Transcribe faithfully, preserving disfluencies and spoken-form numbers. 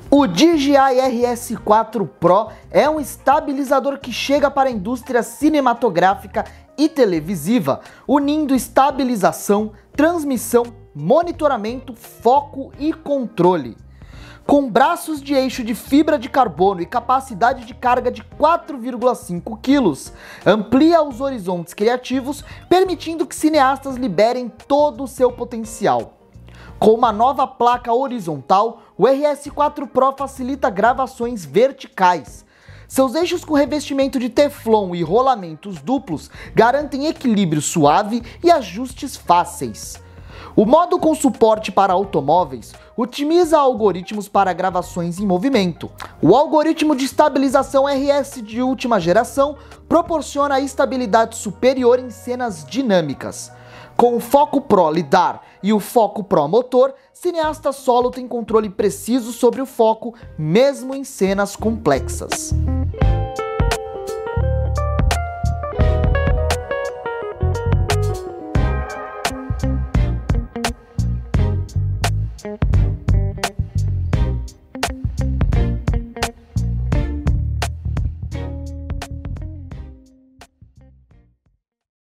O D J I R S quatro Pro é um estabilizador que chega para a indústria cinematográfica e televisiva, unindo estabilização, transmissão, monitoramento, foco e controle. Com braços de eixo de fibra de carbono e capacidade de carga de quatro vírgula cinco quilos, amplia os horizontes criativos, permitindo que cineastas liberem todo o seu potencial. Com uma nova placa horizontal, o R S quatro Pro facilita gravações verticais. Seus eixos com revestimento de teflon e rolamentos duplos garantem equilíbrio suave e ajustes fáceis. O modo com suporte para automóveis otimiza algoritmos para gravações em movimento. O algoritmo de estabilização R S de última geração proporciona estabilidade superior em cenas dinâmicas. Com o Foco Pro Lidar e o Foco Pro Motor, cineasta solo tem controle preciso sobre o foco, mesmo em cenas complexas.